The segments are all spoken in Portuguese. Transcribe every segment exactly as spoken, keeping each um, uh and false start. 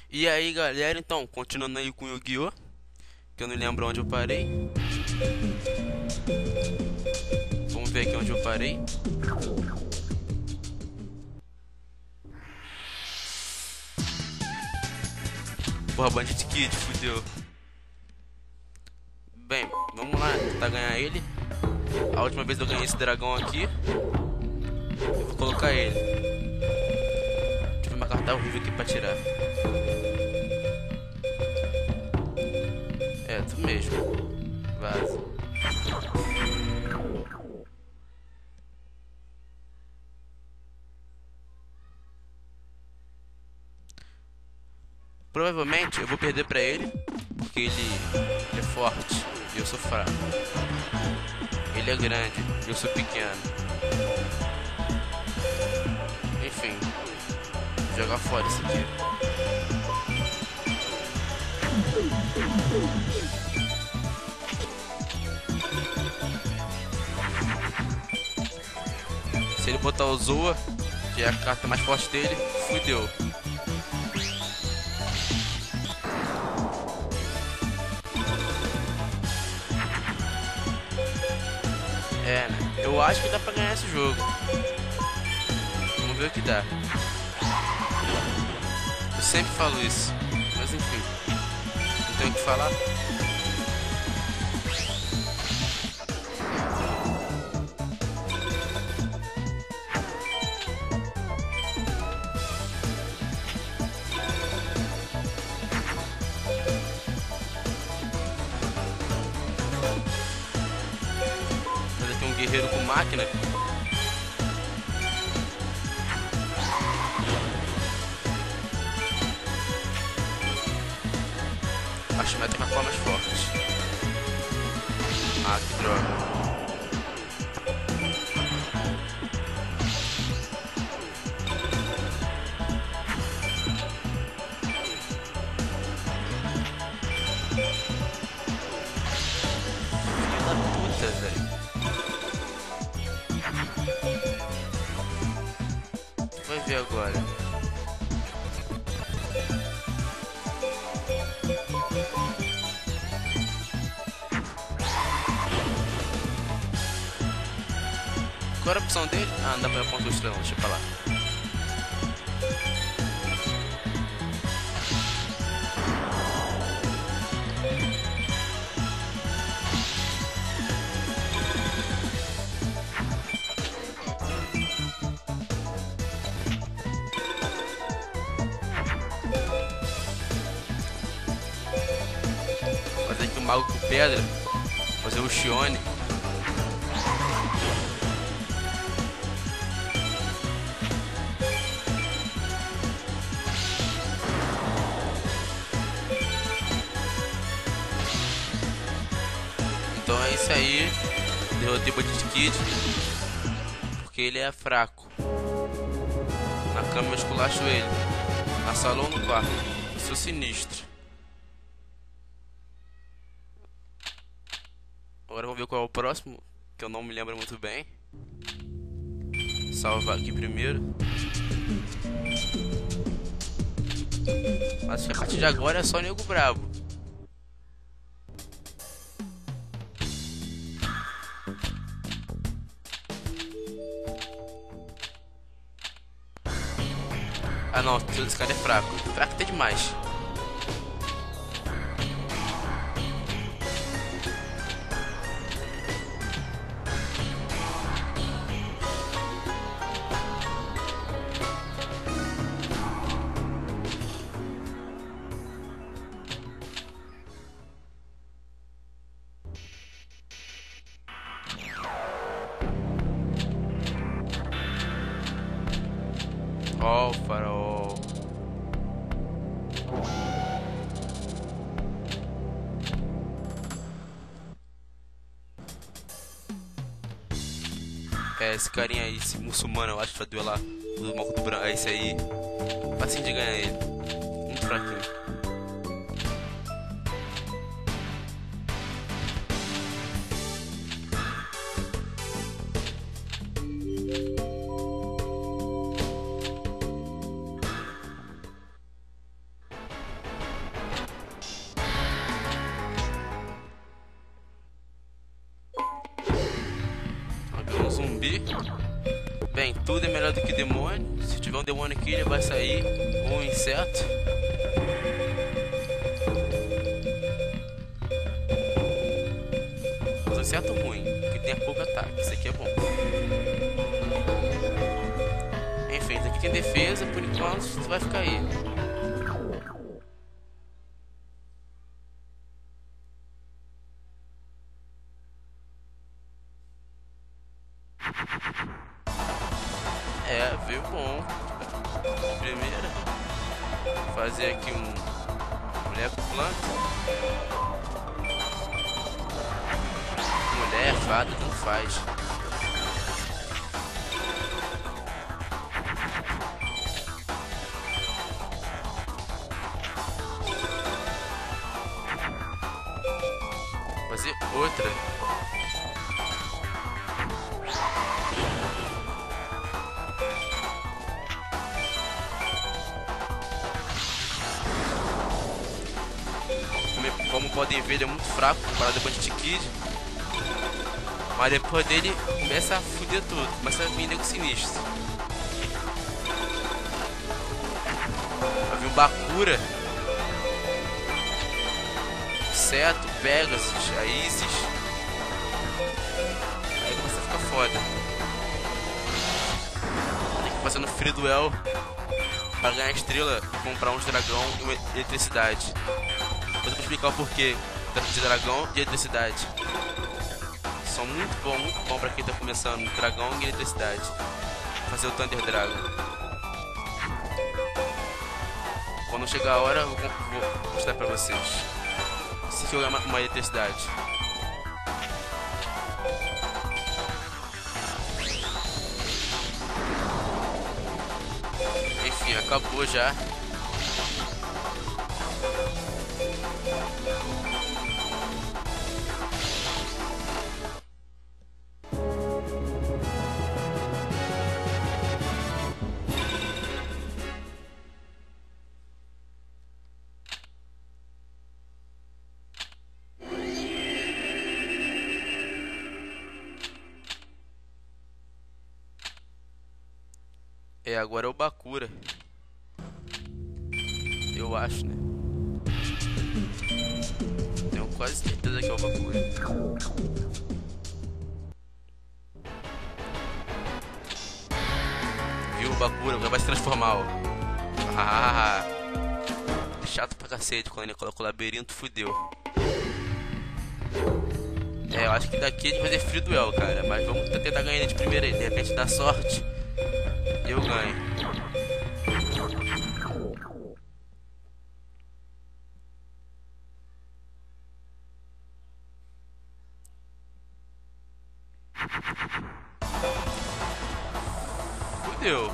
E aí, galera, então, continuando aí com o Yu-Gi-Oh! Que eu não lembro onde eu parei. Vamos ver aqui onde eu parei. Porra, Bandit Kid, fudeu. Bem, vamos lá, tentar ganhar ele. A última vez eu ganhei esse dragão aqui. Eu vou colocar ele. Deixa eu ver uma carta horrível aqui pra tirar. É, tu mesmo. Vaza. Provavelmente eu vou perder pra ele, porque ele é forte e eu sou fraco. Ele é grande e eu sou pequeno. Enfim, vou jogar fora isso aqui. Se ele botar o Zoa, que é a carta mais forte dele, fudeu. É, né? Eu acho que dá pra ganhar esse jogo. Vamos ver o que dá. Eu sempre falo isso, mas enfim, não tenho o que falar. Fazer aqui um guerreiro com máquina. Acho que vai ter uma forma mais forte. Ah, que droga. Filho da puta, velho. Tu vai ver agora. Qual era a opção dele? Ah, não dá pra apontar o estrelão, deixa pra lá. Fazer aqui o mago com pedra. Fazer o Shione. Então é isso aí. Derrotei o Bandit Kid. Porque ele é fraco. Na cama eu esculacho ele. Na sala ou no quarto. Eu sou sinistro. Agora vamos ver qual é o próximo. Que eu não me lembro muito bem. Salvar aqui primeiro. Acho que a partir de agora é só nego brabo. Ah não, esse cara é fraco. Fraco até demais. Ó, o farol. É, esse carinha aí, esse muçulmano, eu acho, pra duelar do Mago do Branco. É esse aí. Facinho de ganhar ele. Muito fraquinho. zumbi. Bem, tudo é melhor do que demônio. Se tiver um demônio aqui, ele vai sair. Ou um inseto. Mas um inseto ruim, que tem pouco ataque. Isso aqui é bom. Enfim, isso aqui tem defesa. Por enquanto, você vai ficar aí. É, veio bom. Primeira, fazer aqui um mulher planta. Mulher, fada, não faz. Fazer outra. Como podem ver, ele é muito fraco comparado ao Bandit Kid. Mas depois dele começa a fuder tudo. Começa a vir nego sinistro. Vai vir um Bakura, Seto, Pegasus, a Isis. Aí começa a ficar foda. Tem que fazer no free duel pra ganhar estrela, comprar uns dragão e uma eletricidade. Depois eu vou explicar o porquê de dragão e eletricidade. São muito bom, muito bom pra quem tá começando dragão e eletricidade. Fazer o Thunder Dragon. Quando chegar a hora, eu vou mostrar pra vocês. Se aqui é uma, uma eletricidade. Enfim, acabou já. É, agora é o Bakura. Eu acho, né? Tenho quase certeza que é o Bakura. Viu o Bakura? Agora vai se transformar, ó. Ah, chato pra cacete. Quando ele coloca o labirinto, fudeu. É, eu acho que daqui a gente vai fazer free duel, cara. Mas vamos tentar ganhar ele de primeira aí. De repente dá sorte e eu ganho. Fudeu.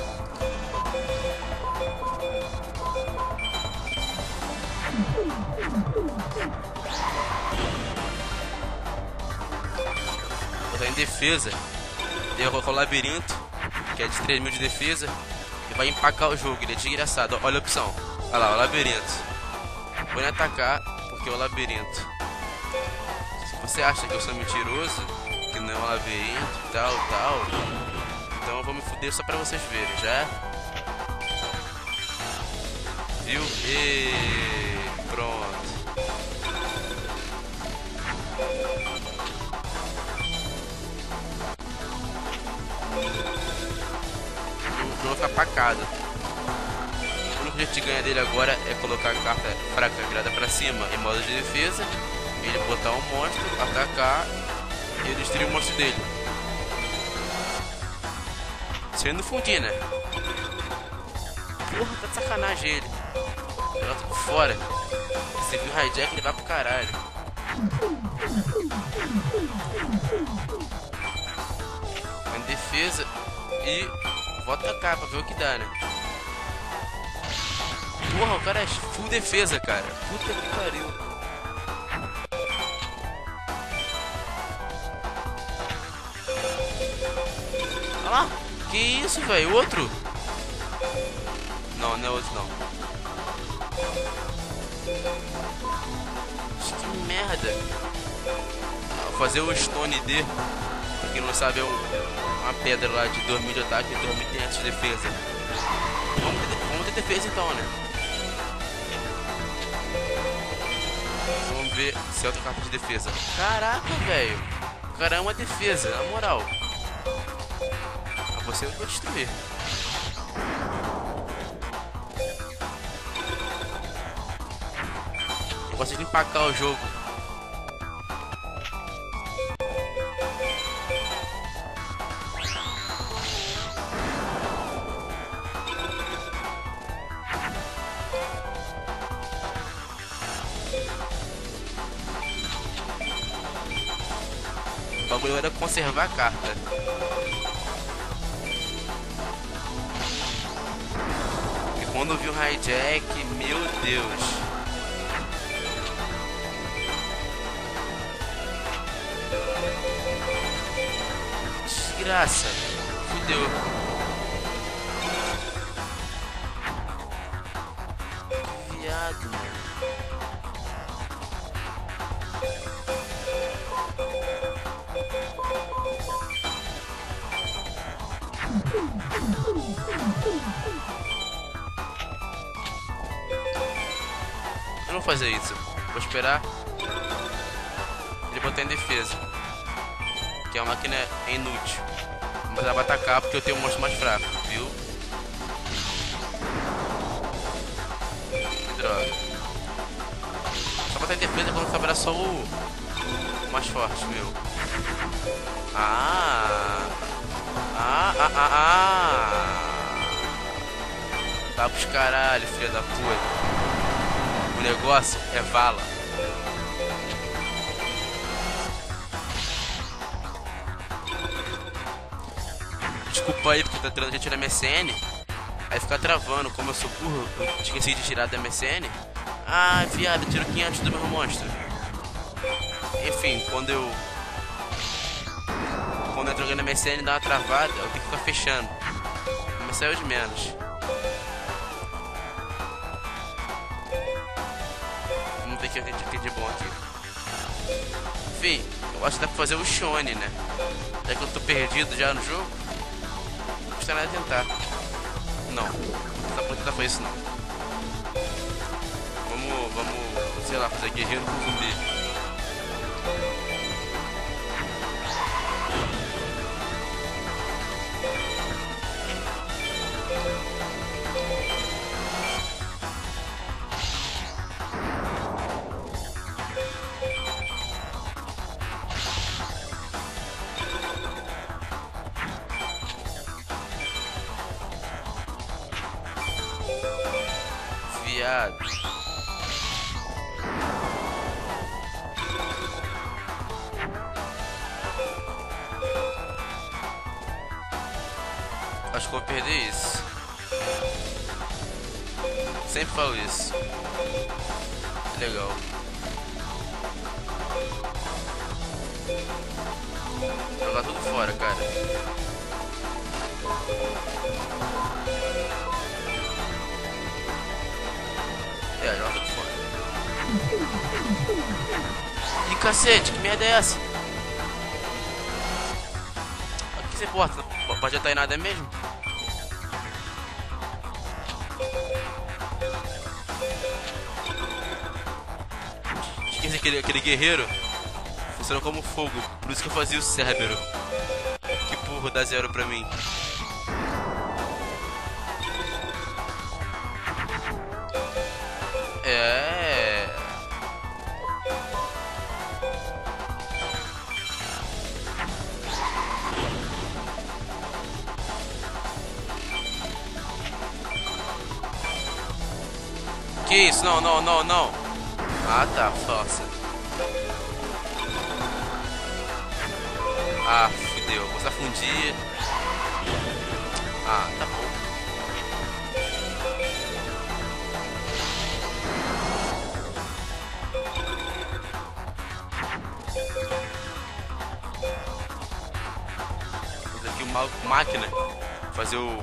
Vou estar em defesa. Deu colocar o labirinto, que é de três mil de defesa, e vai empacar o jogo. Ele é desgraçado. Olha a opção. Olha lá, o labirinto. Vou nem atacar porque é o labirinto. Se você acha que eu sou mentiroso, que não é um labirinto, tal, tal, então eu vou me fuder só pra vocês verem, já? Viu? E pronto. O jogo fica pacado. O único jeito de ganhar dele agora é colocar a carta fraca virada pra cima em modo de defesa, ele botar um monstro, atacar e eu destruir o monstro dele. Se ele não fundir, né? Porra, tá de sacanagem ele. Joga tudo fora. Se viu o hijack, ele vai pro caralho. Em defesa e vou atacar pra ver o que dá, né? Porra, o cara é full defesa, cara. Puta que pariu. Olha lá. Que isso, velho? Outro? Não, não é outro não. Que merda. Vou fazer o Stone D. quem não sabe, é um, uma pedra lá de dois mil de ataque e dois mil e quinhentos de defesa. Vamos ter, vamos ter defesa então, né? Vamos ver se é outra carta de defesa. Caraca, velho. Caramba, é defesa, na moral. Ah, você eu vou destruir. Eu gosto de empacar o jogo. O bagulho era conservar a carta. E quando eu vi o hijack, meu Deus. Desgraça. Fudeu. Viado, mano. Eu não vou fazer isso. Vou esperar ele botar em defesa. Que a máquina é inútil. Mas ela vai atacar porque eu tenho um monstro mais fraco, viu? Que droga. Só botar em defesa quando sobrar só o... o mais forte, meu. Ah! Ah, ah, ah, ah! Tá pros caralho, filha da puta. O negócio é vala. Desculpa aí porque tá tirando gente na M S N. Aí fica travando, como eu sou burro, eu esqueci de tirar da M S N. Ah, viado, eu tiro quinhentos do meu monstro. Enfim, quando eu... Quando eu jogando na M S N dá uma travada, eu tenho que ficar fechando. Mas saiu de menos. Vamos ver o que a gente tem de bom aqui. Enfim, eu acho que dá pra fazer o Shone, né? Já que eu tô perdido já no jogo, não custa nada tentar. Não, não dá pra tentar fazer isso não. Vamos, vamos, sei lá, fazer guerreiro com zumbi. Viado. Acho que eu vou perder isso. Sempre falo isso. Legal. Jogar tudo fora, cara. É, joga tudo fora. Ih, cacete, que merda é essa? O que você importa? Pode estar em nada mesmo? Esqueci aquele, aquele guerreiro funciona como fogo, por isso que eu fazia o Cérbero. Que porra, dá zero pra mim. É. Que isso? Não, não, não, não. Ah, tá, força. Ah, fudeu. Vou safundir. Ah, tá bom. Esse aqui o mal máquina. Fazer o...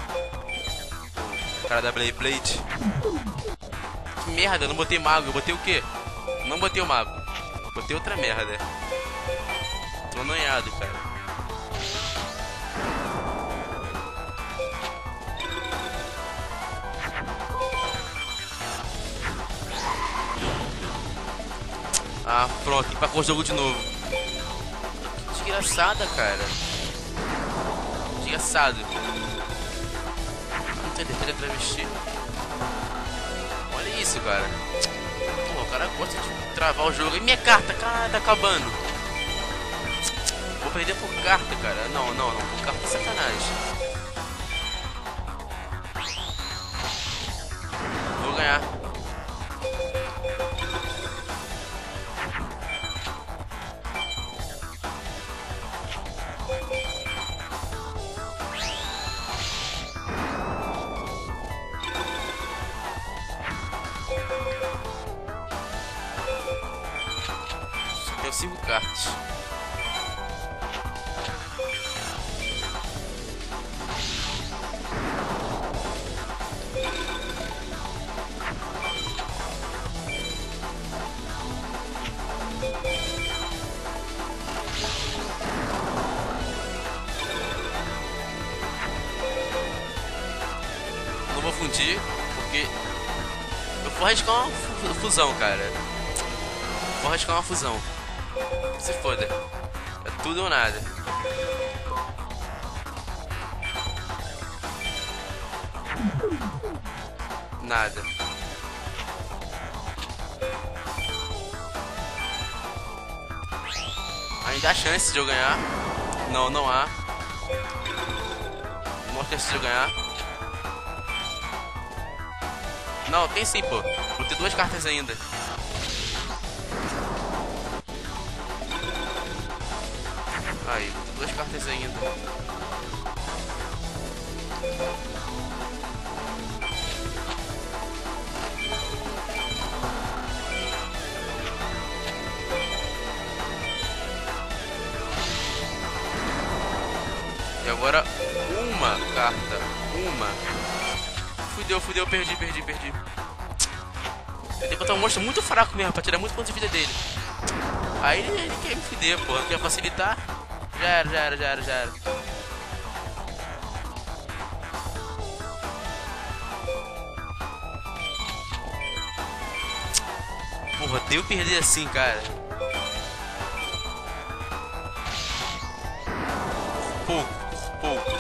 o cara da Blade Blade. Que merda, eu não botei mago. Eu botei o quê? Não botei o mago. Botei outra merda. Tô annoiado, cara. Ah, pronto, empacou o jogo de novo. Que desgraçada, cara. Desgraçado. Não tem defesa travesti. Olha isso, cara. Pô, o cara gosta de travar o jogo. E minha carta, cara, tá acabando. Vou perder por carta, cara. Não, não, não. Por carta é sacanagem. Vou ganhar. Tenho cinco cartas. Não vou fundir, porque eu vou arriscar uma fu- fusão, cara. Vou arriscar uma fusão. Se foda. É tudo ou nada. Nada. Ainda há chance de eu ganhar. Não, não há. Não há chance de eu ganhar. Não, tem sim, pô. Vou ter duas cartas ainda. Aí, vou ter duas cartas ainda. E agora uma carta. Uma. Fudeu, fudeu, perdi, perdi, perdi. Ele tem que botar um monstro muito fraco mesmo pra tirar muito ponto de vida dele. Aí ele, ele quer me fuder, pô. Quer facilitar? Já era, já era, já era, já era. Porra, deu perder assim, cara. Por pouco, por pouco.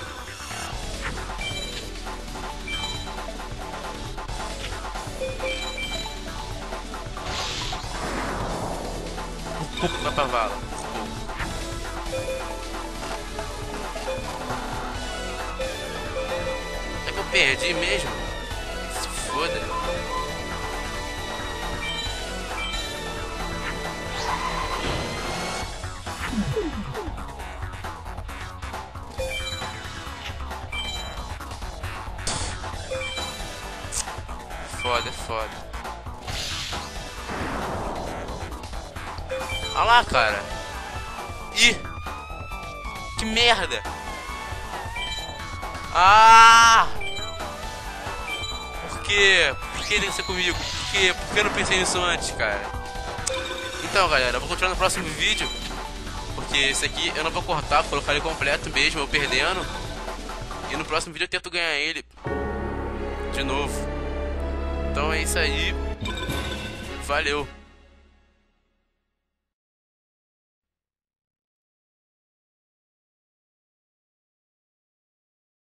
Por pouco vai pra vala. Por pouco. É que eu perdi mesmo? Se foda. Foda, foda. Olha lá, cara. Ih! Que merda! Ah! Por quê? Por que tem que ser comigo? Por quê? Por que eu não pensei nisso antes, cara? Então, galera, eu vou continuar no próximo vídeo. Porque esse aqui eu não vou cortar, vou colocar ele completo mesmo, eu perdendo. E no próximo vídeo eu tento ganhar ele de novo. Então é isso aí. Valeu.